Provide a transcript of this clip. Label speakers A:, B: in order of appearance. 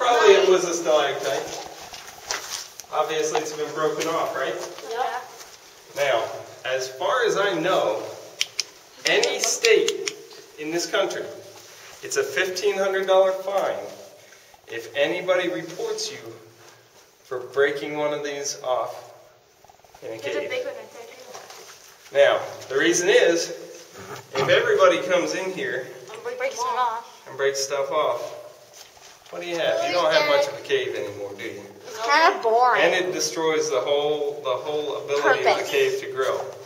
A: Probably it was a stalactite. Obviously it's been broken off, right?
B: Yeah.
A: Now, as far as I know, any state in this country, it's a $1,500 fine if anybody reports you for breaking one of these off in a cave.
B: There's a big one right there too.
A: Now, the reason is, if everybody comes in here and breaks stuff off, what do you have? You don't have much of a cave anymore, do you?
C: It's kind of boring.
A: And it destroys the whole ability of the cave to grow.